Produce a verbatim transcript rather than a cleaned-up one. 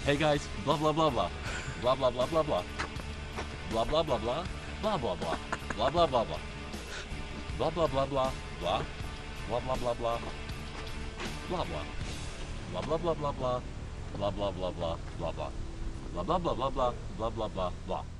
Hey guys, blah blah blah blah. Blah blah blah blah blah. Blah blah blah blah. Blah blah blah. Blah blah blah blah. Blah blah blah blah blah. Blah blah blah blah. Blah blah. Blah blah blah blah blah. Blah blah blah blah blah blah. Blah blah blah blah blah blah blah blah blah.